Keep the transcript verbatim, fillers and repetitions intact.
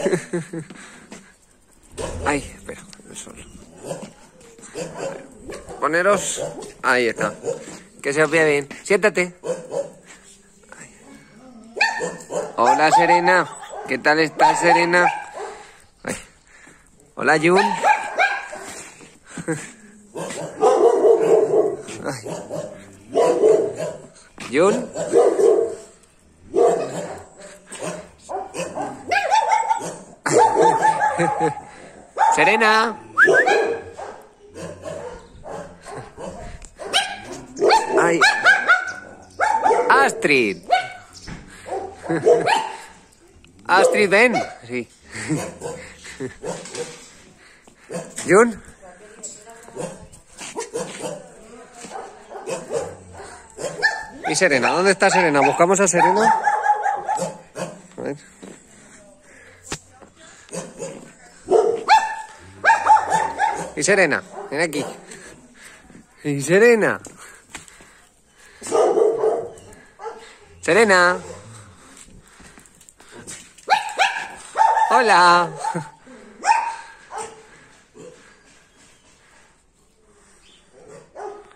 Ay, espera, el sol. Poneros. Ahí está. Que se os vea bien. Siéntate. Hola, Serena. ¿Qué tal estás, Serena? Ay. Hola, Jun. Ay. Jun. Serena. Ay. Astrid. Astrid, ven. Sí. Jun. ¿Y Serena? ¿Dónde está Serena? ¿Buscamos a Serena? A ver. ¿Y Serena? Ven aquí. ¿Y Serena? Serena. Hola.